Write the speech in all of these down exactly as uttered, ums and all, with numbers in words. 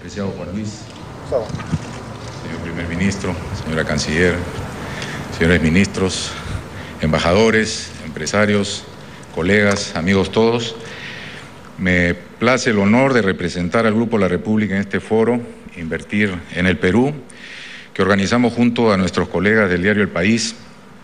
Apreciado Juan Luis, señor primer ministro, señora canciller, señores ministros, embajadores, empresarios, colegas, amigos todos, me place el honor de representar al Grupo La República en este foro, Invertir en el Perú, que organizamos junto a nuestros colegas del diario El País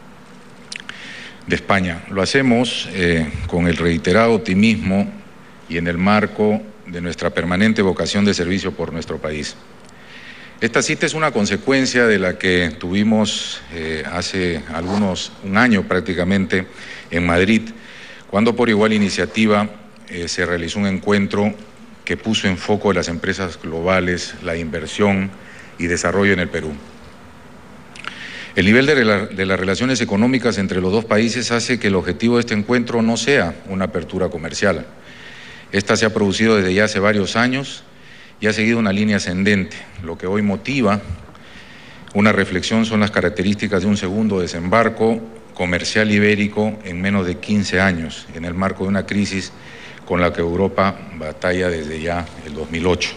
de España. Lo hacemos eh, con el reiterado optimismo y en el marco de nuestra permanente vocación de servicio por nuestro país. Esta cita es una consecuencia de la que tuvimos eh, hace algunos, un año prácticamente, en Madrid, cuando por igual iniciativa eh, se realizó un encuentro que puso en foco las empresas globales, la inversión y desarrollo en el Perú. El nivel de, la, de las relaciones económicas entre los dos países hace que el objetivo de este encuentro no sea una apertura comercial. Esta se ha producido desde ya hace varios años y ha seguido una línea ascendente. Lo que hoy motiva una reflexión son las características de un segundo desembarco comercial ibérico en menos de quince años, en el marco de una crisis con la que Europa batalla desde ya el dos mil ocho.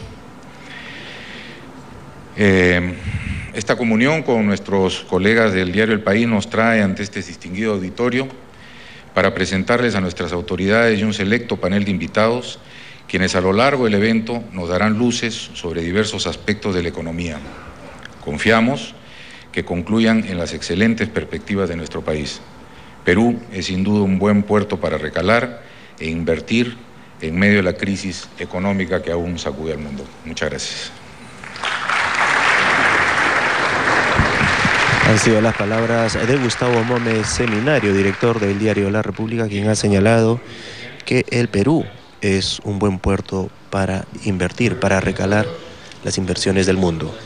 Eh, esta comunión con nuestros colegas del diario El País nos trae ante este distinguido auditorio para presentarles a nuestras autoridades y un selecto panel de invitados, quienes a lo largo del evento nos darán luces sobre diversos aspectos de la economía. Confiamos que concluyan en las excelentes perspectivas de nuestro país. Perú es sin duda un buen puerto para recalar e invertir en medio de la crisis económica que aún sacude al mundo. Muchas gracias. Han sido las palabras de Gustavo Mome Seminario, director del diario La República, quien ha señalado que el Perú es un buen puerto para invertir, para recalar las inversiones del mundo.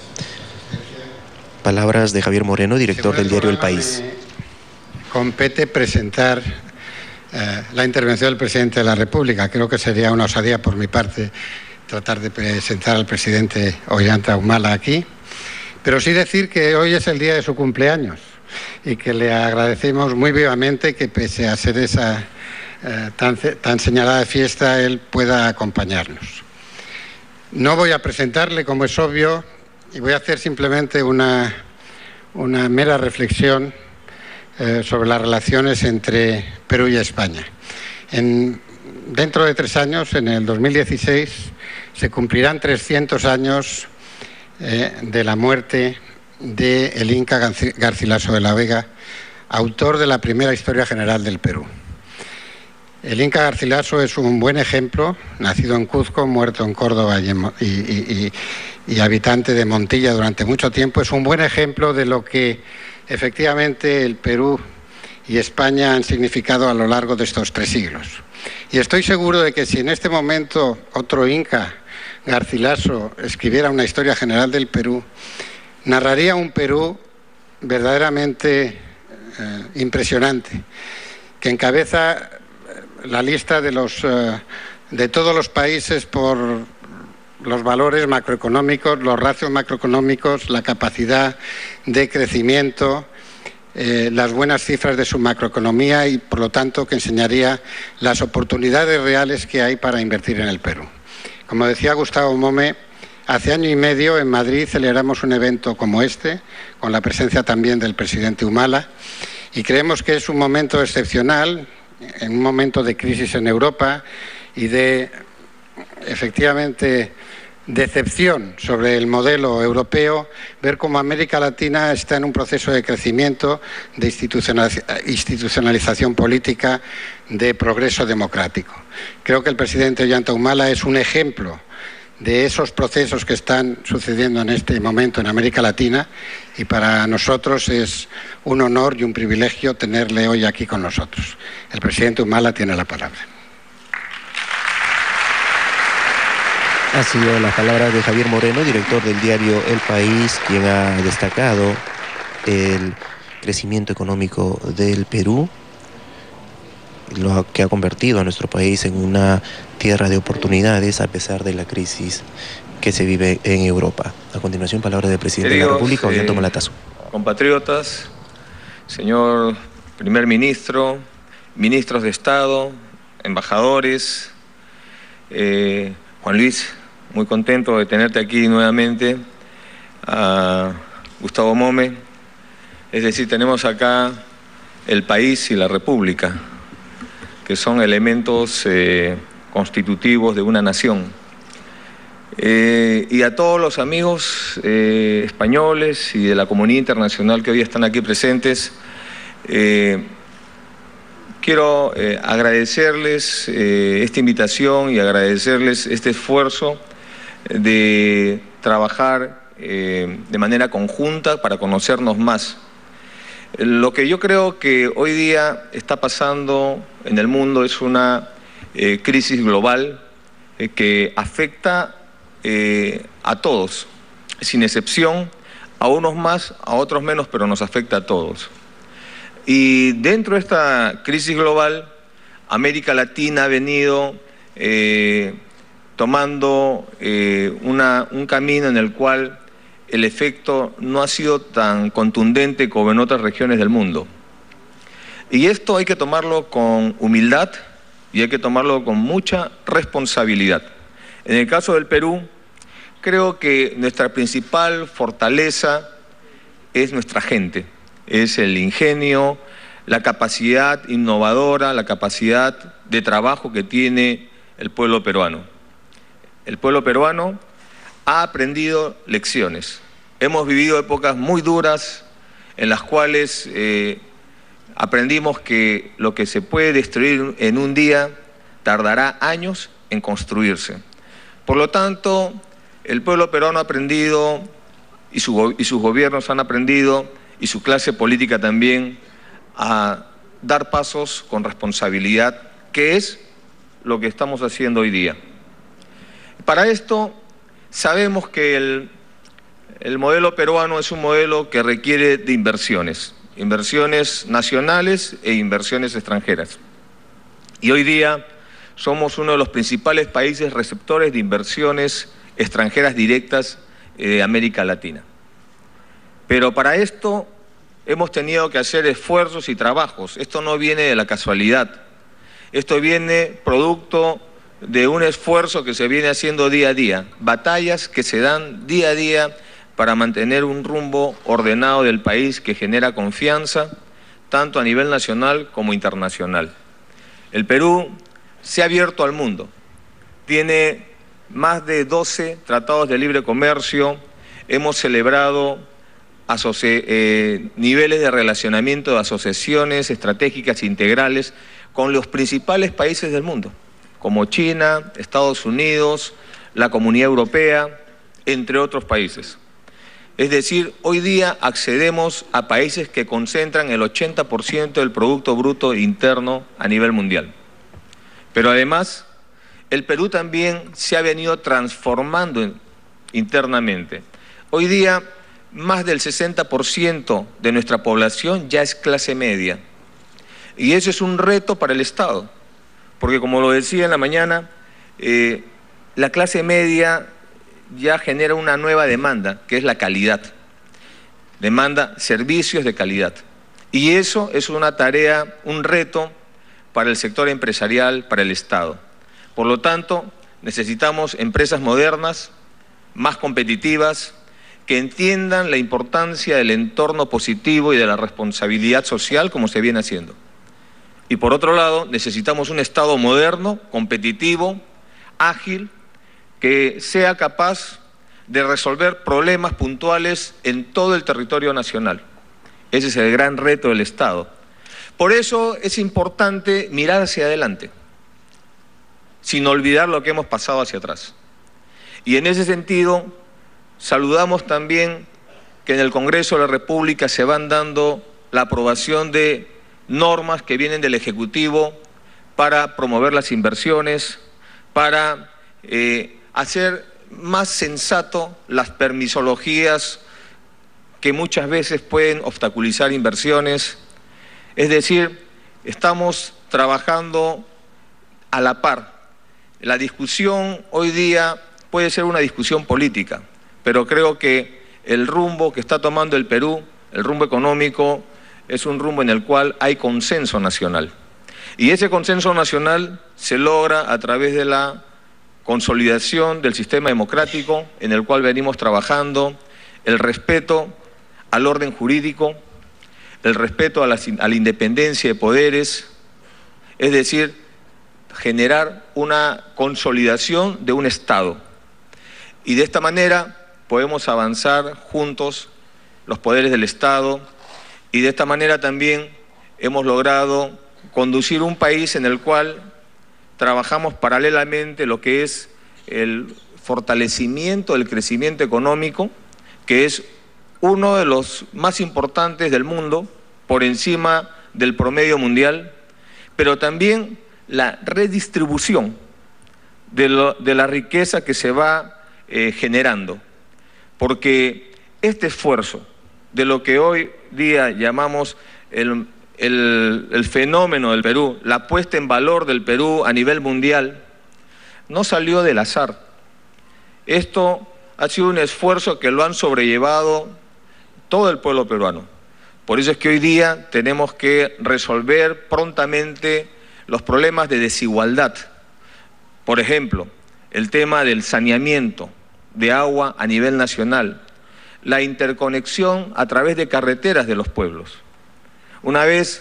Palabras de Javier Moreno, director del diario El País. Compete presentar eh, la intervención del presidente de la República. Creo que sería una osadía por mi parte tratar de presentar al presidente Ollanta Humala aquí. Pero sí decir que hoy es el día de su cumpleaños y que le agradecemos muy vivamente que pese a ser esa eh, tan, tan señalada fiesta, él pueda acompañarnos. No voy a presentarle, como es obvio, y voy a hacer simplemente una, una mera reflexión eh, sobre las relaciones entre Perú y España. En, dentro de tres años, en el dos mil dieciséis, se cumplirán trescientos años Eh, de la muerte del Inca Garcilaso de la Vega, autor de la primera historia general del Perú. El Inca Garcilaso es un buen ejemplo, nacido en Cuzco, muerto en Córdoba y, en, y, y, y habitante de Montilla durante mucho tiempo, es un buen ejemplo de lo que efectivamente el Perú y España han significado a lo largo de estos tres siglos. Y estoy seguro de que si en este momento otro Inca Garcilaso escribiera una historia general del Perú, narraría un Perú verdaderamente eh, impresionante, que encabeza la lista de, los, eh, de todos los países por los valores macroeconómicos, los ratios macroeconómicos, la capacidad de crecimiento, eh, las buenas cifras de su macroeconomía y, por lo tanto, que enseñaría las oportunidades reales que hay para invertir en el Perú. Como decía Gustavo Mome, hace año y medio en Madrid celebramos un evento como este, con la presencia también del presidente Humala, y creemos que es un momento excepcional, en un momento de crisis en Europa y de, efectivamente, decepción sobre el modelo europeo, ver cómo América Latina está en un proceso de crecimiento, de institucionalización política, de progreso democrático. Creo que el presidente Ollanta Humala es un ejemplo de esos procesos que están sucediendo en este momento en América Latina y para nosotros es un honor y un privilegio tenerle hoy aquí con nosotros. El presidente Humala tiene la palabra. Ha sido las palabras de Javier Moreno, director del diario El País, quien ha destacado el crecimiento económico del Perú, lo que ha convertido a nuestro país en una tierra de oportunidades a pesar de la crisis que se vive en Europa. A continuación, palabra del presidente Queridos, de la República, Ollanta Humala. Eh, compatriotas, señor primer ministro, ministros de Estado, embajadores, eh, Juan Luis, muy contento de tenerte aquí nuevamente, a Gustavo Mome. Es decir, tenemos acá el país y la república, que son elementos eh, constitutivos de una nación. Eh, y a todos los amigos eh, españoles y de la comunidad internacional que hoy están aquí presentes, eh, quiero eh, agradecerles eh, esta invitación y agradecerles este esfuerzo de trabajar eh, de manera conjunta para conocernos más. Lo que yo creo que hoy día está pasando en el mundo es una eh, crisis global eh, que afecta eh, a todos, sin excepción, a unos más, a otros menos, pero nos afecta a todos. Y dentro de esta crisis global, América Latina ha venido eh, tomando eh, una, un camino en el cual el efecto no ha sido tan contundente como en otras regiones del mundo. Y esto hay que tomarlo con humildad y hay que tomarlo con mucha responsabilidad. En el caso del Perú, creo que nuestra principal fortaleza es nuestra gente, es el ingenio, la capacidad innovadora, la capacidad de trabajo que tiene el pueblo peruano. El pueblo peruano ha aprendido lecciones. Hemos vivido épocas muy duras en las cuales eh, aprendimos que lo que se puede destruir en un día tardará años en construirse. Por lo tanto, el pueblo peruano ha aprendido y, su, y sus gobiernos han aprendido y su clase política también a dar pasos con responsabilidad, que es lo que estamos haciendo hoy día. Para esto, sabemos que el, el modelo peruano es un modelo que requiere de inversiones, inversiones nacionales e inversiones extranjeras. Y hoy día somos uno de los principales países receptores de inversiones extranjeras directas de América Latina. Pero para esto hemos tenido que hacer esfuerzos y trabajos. Esto no viene de la casualidad. Esto viene producto de un esfuerzo que se viene haciendo día a día, batallas que se dan día a día para mantener un rumbo ordenado del país que genera confianza, tanto a nivel nacional como internacional. El Perú se ha abierto al mundo, tiene más de doce tratados de libre comercio, hemos celebrado eh, niveles de relacionamiento de asociaciones estratégicas integrales con los principales países del mundo, como China, Estados Unidos, la Comunidad Europea, entre otros países. Es decir, hoy día accedemos a países que concentran el ochenta por ciento del Producto Bruto Interno a nivel mundial. Pero además, el Perú también se ha venido transformando internamente. Hoy día, más del sesenta por ciento de nuestra población ya es clase media. Y eso es un reto para el Estado. Porque como lo decía en la mañana, eh, la clase media ya genera una nueva demanda, que es la calidad. Demanda servicios de calidad. Y eso es una tarea, un reto para el sector empresarial, para el Estado. Por lo tanto, necesitamos empresas modernas, más competitivas, que entiendan la importancia del entorno positivo y de la responsabilidad social como se viene haciendo. Y por otro lado, necesitamos un Estado moderno, competitivo, ágil, que sea capaz de resolver problemas puntuales en todo el territorio nacional. Ese es el gran reto del Estado. Por eso es importante mirar hacia adelante, sin olvidar lo que hemos pasado hacia atrás. Y en ese sentido, saludamos también que en el Congreso de la República se van dando la aprobación de normas que vienen del Ejecutivo para promover las inversiones, para eh, hacer más sensato las permisologías que muchas veces pueden obstaculizar inversiones. Es decir, estamos trabajando a la par. La discusión hoy día puede ser una discusión política, pero creo que el rumbo que está tomando el Perú, el rumbo económico, es un rumbo en el cual hay consenso nacional. Y ese consenso nacional se logra a través de la consolidación del sistema democrático en el cual venimos trabajando, el respeto al orden jurídico, el respeto a la, a la independencia de poderes, es decir, generar una consolidación de un Estado. Y de esta manera podemos avanzar juntos los poderes del Estado y de esta manera también hemos logrado conducir un país en el cual trabajamos paralelamente lo que es el fortalecimiento del crecimiento económico, que es uno de los más importantes del mundo, por encima del promedio mundial, pero también la redistribución de, lo, de la riqueza que se va eh, generando. Porque este esfuerzo de lo que hoy día llamamos el, el, el fenómeno del Perú, la puesta en valor del Perú a nivel mundial, no salió del azar. Esto ha sido un esfuerzo que lo han sobrellevado todo el pueblo peruano. Por eso es que hoy día tenemos que resolver prontamente los problemas de desigualdad. Por ejemplo, el tema del saneamiento de agua a nivel nacional, la interconexión a través de carreteras de los pueblos. Una vez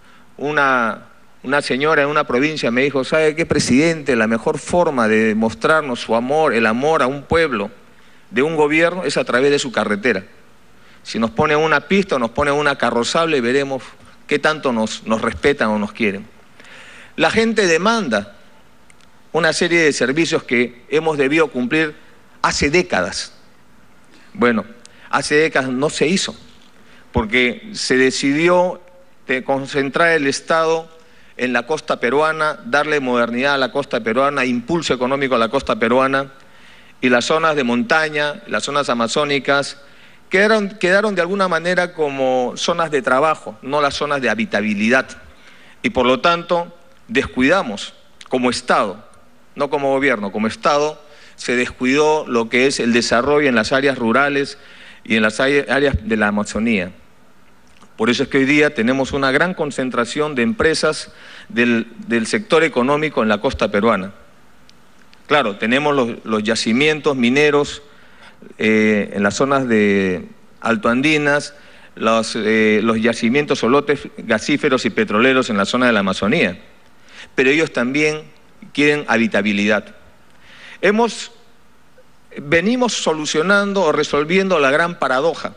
una, una señora en una provincia me dijo, ¿sabe qué, presidente? La mejor forma de mostrarnos su amor, el amor a un pueblo, de un gobierno, es a través de su carretera. Si nos ponen una pista o nos ponen una carrozable, veremos qué tanto nos, nos respetan o nos quieren. La gente demanda una serie de servicios que hemos debido cumplir hace décadas. Bueno, hace décadas no se hizo, porque se decidió de concentrar el Estado en la costa peruana, darle modernidad a la costa peruana, impulso económico a la costa peruana, y las zonas de montaña, las zonas amazónicas, Quedaron, quedaron de alguna manera como zonas de trabajo, no las zonas de habitabilidad. Y por lo tanto, descuidamos como Estado, no como gobierno, como Estado, se descuidó lo que es el desarrollo en las áreas rurales y en las áreas de la Amazonía. Por eso es que hoy día tenemos una gran concentración de empresas del, del sector económico en la costa peruana. Claro, tenemos los, los yacimientos mineros, Eh, en las zonas de altoandinas, los, eh, los yacimientos solotes gasíferos y petroleros en la zona de la Amazonía, pero ellos también quieren habitabilidad. Hemos, venimos solucionando o resolviendo la gran paradoja,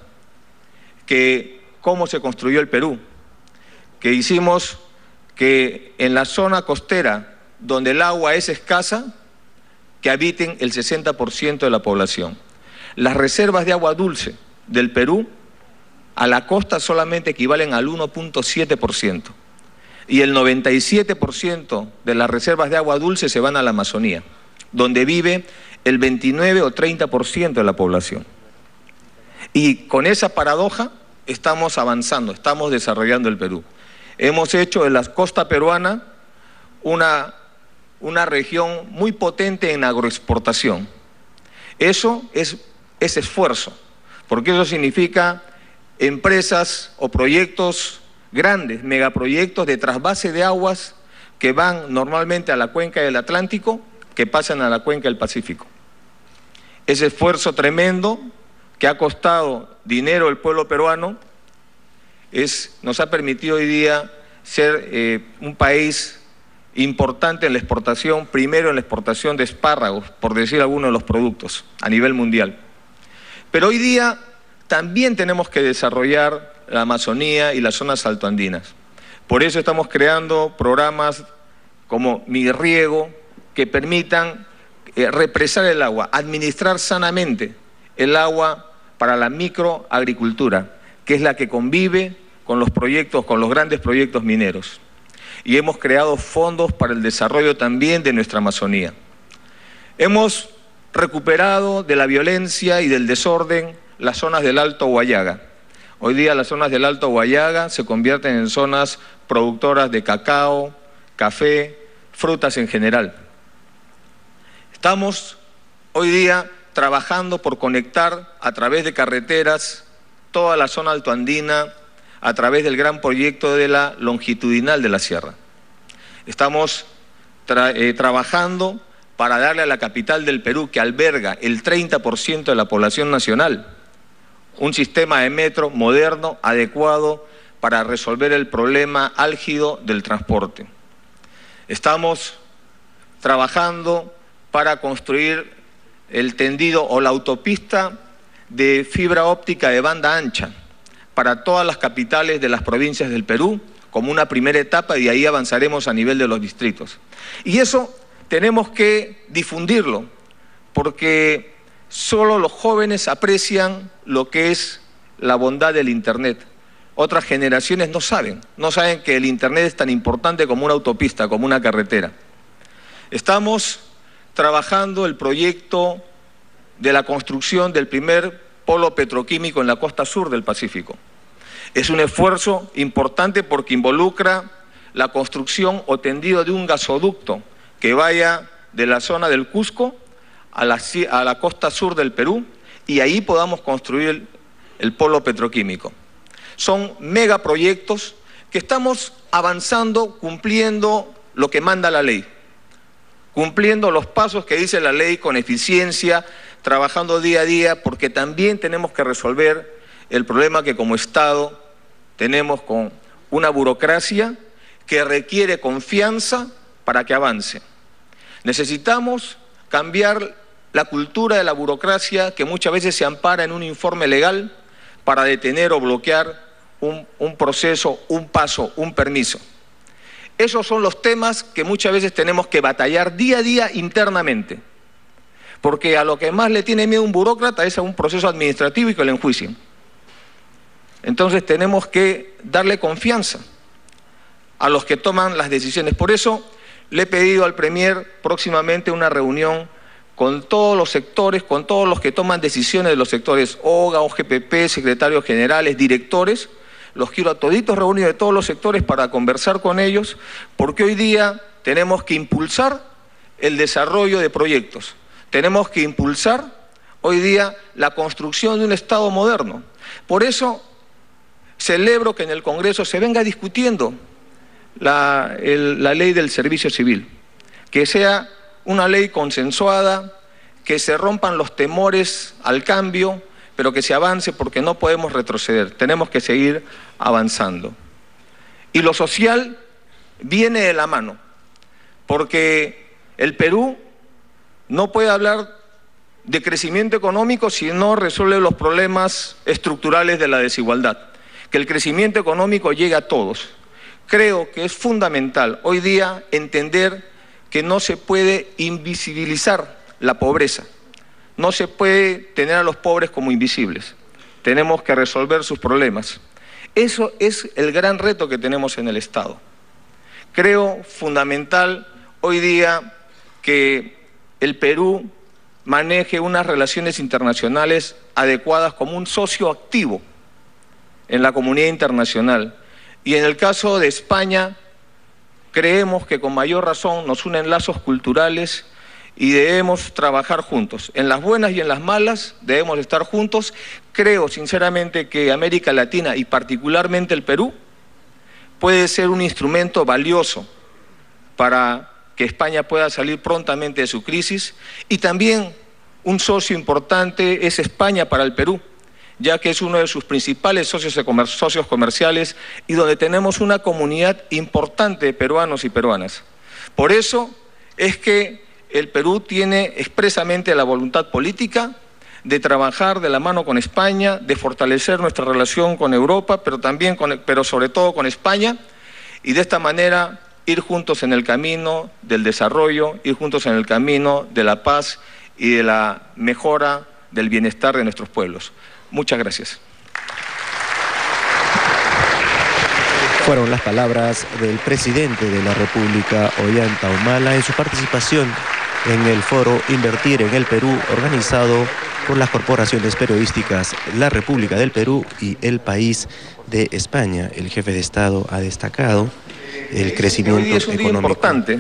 que cómo se construyó el Perú, que hicimos que en la zona costera, donde el agua es escasa, que habiten el sesenta por ciento de la población. Las reservas de agua dulce del Perú a la costa solamente equivalen al uno punto siete por ciento y el noventa y siete por ciento de las reservas de agua dulce se van a la Amazonía, donde vive el veintinueve o treinta por ciento de la población. Y con esa paradoja estamos avanzando, estamos desarrollando el Perú. Hemos hecho de la costa peruana una, una región muy potente en agroexportación. Eso es ese esfuerzo, porque eso significa empresas o proyectos grandes, megaproyectos de trasvase de aguas que van normalmente a la cuenca del Atlántico, que pasan a la cuenca del Pacífico. Ese esfuerzo tremendo que ha costado dinero al pueblo peruano es, nos ha permitido hoy día ser eh, un país importante en la exportación, primero en la exportación de espárragos, por decir algunos de los productos a nivel mundial. Pero hoy día también tenemos que desarrollar la Amazonía y las zonas altoandinas. Por eso estamos creando programas como Mi Riego, que permitan eh, represar el agua, administrar sanamente el agua para la microagricultura, que es la que convive con los proyectos, con los grandes proyectos mineros. Y hemos creado fondos para el desarrollo también de nuestra Amazonía. Hemos recuperado de la violencia y del desorden las zonas del Alto Huallaga. Hoy día las zonas del Alto Huallaga se convierten en zonas productoras de cacao, café, frutas en general. Estamos hoy día trabajando por conectar a través de carreteras toda la zona altoandina a través del gran proyecto de la longitudinal de la sierra. Estamos tra eh, trabajando para darle a la capital del Perú, que alberga el treinta por ciento de la población nacional, un sistema de metro moderno, adecuado para resolver el problema álgido del transporte. Estamos trabajando para construir el tendido o la autopista de fibra óptica de banda ancha para todas las capitales de las provincias del Perú, como una primera etapa, y ahí avanzaremos a nivel de los distritos. Y eso tenemos que difundirlo, porque solo los jóvenes aprecian lo que es la bondad del Internet. Otras generaciones no saben, no saben que el Internet es tan importante como una autopista, como una carretera. Estamos trabajando el proyecto de la construcción del primer polo petroquímico en la costa sur del Pacífico. Es un esfuerzo importante porque involucra la construcción o tendido de un gasoducto que vaya de la zona del Cusco a la, a la costa sur del Perú, y ahí podamos construir el, el polo petroquímico. Son megaproyectos que estamos avanzando, cumpliendo lo que manda la ley, cumpliendo los pasos que dice la ley con eficiencia, trabajando día a día, porque también tenemos que resolver el problema que como Estado tenemos con una burocracia que requiere confianza para que avance. Necesitamos cambiar la cultura de la burocracia que muchas veces se ampara en un informe legal para detener o bloquear un, un proceso, un paso, un permiso. Esos son los temas que muchas veces tenemos que batallar día a día internamente, porque a lo que más le tiene miedo un burócrata es a un proceso administrativo y que lo enjuicien. Entonces tenemos que darle confianza a los que toman las decisiones. Por eso le he pedido al Premier próximamente una reunión con todos los sectores, con todos los que toman decisiones de los sectores, O G A, O G P P, secretarios generales, directores. Los quiero a toditos reunidos de todos los sectores para conversar con ellos, porque hoy día tenemos que impulsar el desarrollo de proyectos. Tenemos que impulsar hoy día la construcción de un Estado moderno. Por eso celebro que en el Congreso se venga discutiendo la, el, la ley del servicio civil, que sea una ley consensuada, que se rompan los temores al cambio, pero que se avance, porque no podemos retroceder, tenemos que seguir avanzando. Y lo social viene de la mano, porque el Perú no puede hablar de crecimiento económico si no resuelve los problemas estructurales de la desigualdad. Que el crecimiento económico llegue a todos. Creo que es fundamental hoy día entender que no se puede invisibilizar la pobreza. No se puede tener a los pobres como invisibles. Tenemos que resolver sus problemas. Eso es el gran reto que tenemos en el Estado. Creo fundamental hoy día que el Perú maneje unas relaciones internacionales adecuadas como un socio activo en la comunidad internacional. Y en el caso de España, creemos que con mayor razón nos unen lazos culturales y debemos trabajar juntos. En las buenas y en las malas debemos estar juntos. Creo sinceramente que América Latina y particularmente el Perú puede ser un instrumento valioso para que España pueda salir prontamente de su crisis, y también un socio importante es España para el Perú, ya que es uno de sus principales socios, de comer, socios comerciales y donde tenemos una comunidad importante de peruanos y peruanas. Por eso es que el Perú tiene expresamente la voluntad política de trabajar de la mano con España, de fortalecer nuestra relación con Europa, pero también con, pero sobre todo con España, y de esta manera ir juntos en el camino del desarrollo, ir juntos en el camino de la paz y de la mejora del bienestar de nuestros pueblos. Muchas gracias. Fueron las palabras del presidente de la República, Ollanta Humala, en su participación en el foro Invertir en el Perú, organizado por las corporaciones periodísticas La República del Perú y El País de España. El jefe de Estado ha destacado el crecimiento Hoy es un día económico. Importante,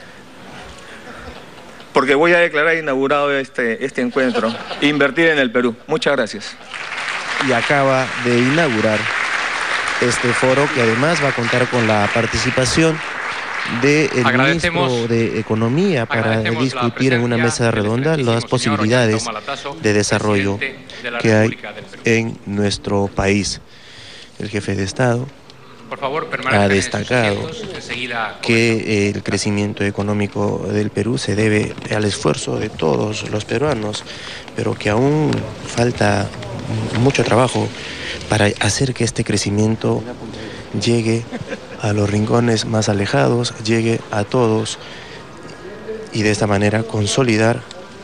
porque voy a declarar inaugurado este, este encuentro, Invertir en el Perú. Muchas gracias. Y acaba de inaugurar este foro, que además va a contar con la participación del ministro de Economía para discutir en una mesa redonda las posibilidades de desarrollo que hay en nuestro país. El jefe de Estado ha destacado que el crecimiento económico del Perú se debe al esfuerzo de todos los peruanos, pero que aún falta mucho trabajo para hacer que este crecimiento llegue a los rincones más alejados, llegue a todos y de esta manera consolidar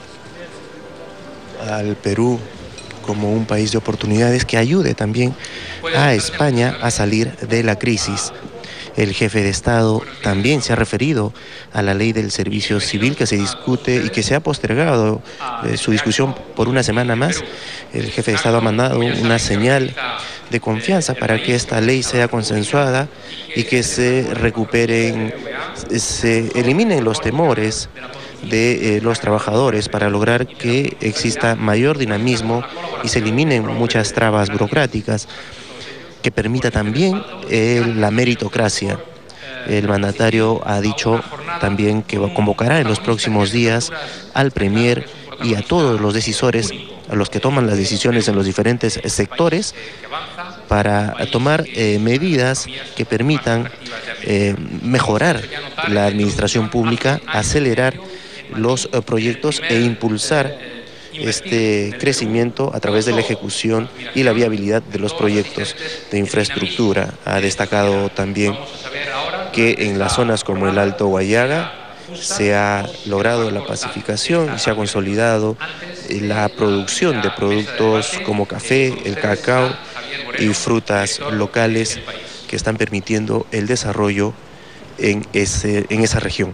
al Perú como un país de oportunidades que ayude también a España a salir de la crisis. El jefe de Estado también se ha referido a la ley del servicio civil que se discute y que se ha postergado eh, su discusión por una semana más. El jefe de Estado ha mandado una señal de confianza para que esta ley sea consensuada y que se recuperen, se eliminen los temores de eh, los trabajadores para lograr que exista mayor dinamismo y se eliminen muchas trabas burocráticas, que permita también eh, la meritocracia. El mandatario ha dicho también que convocará en los próximos días al Premier y a todos los decisores, a los que toman las decisiones en los diferentes sectores, para tomar eh, medidas que permitan eh, mejorar la administración pública, acelerar los eh, proyectos e impulsar este crecimiento a través de la ejecución y la viabilidad de los proyectos de infraestructura. Ha destacado también que en las zonas como el Alto Guayaga se ha logrado la pacificación y se ha consolidado la producción de productos como café, el cacao y frutas locales que están permitiendo el desarrollo en, ese, en esa región.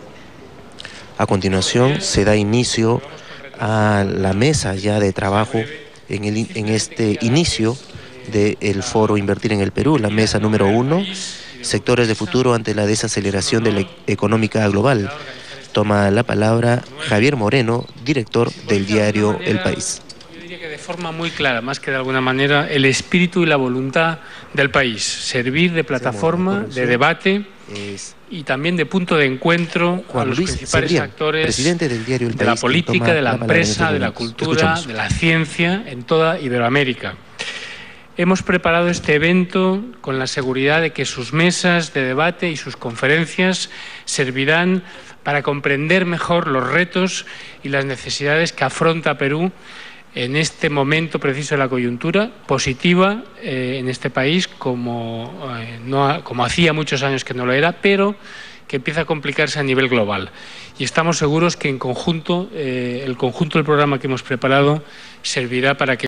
A continuación se da inicio a la mesa ya de trabajo en, el, en este inicio del foro Invertir en el Perú, la mesa número uno, sectores de futuro ante la desaceleración de la económica global. Toma la palabra Javier Moreno, director del diario El País. Yo diría que de forma muy clara, más que de alguna manera, el espíritu y la voluntad del país, servir de plataforma, de debate y también de punto de encuentro a los principales actores de la política, de la empresa, de la cultura, de la ciencia en toda Iberoamérica. Hemos preparado este evento con la seguridad de que sus mesas de debate y sus conferencias servirán para comprender mejor los retos y las necesidades que afronta Perú en este momento preciso de la coyuntura positiva eh, en este país, como, eh, no, como hacía muchos años que no lo era, pero que empieza a complicarse a nivel global. Y estamos seguros que en conjunto, eh, el conjunto del programa que hemos preparado servirá para que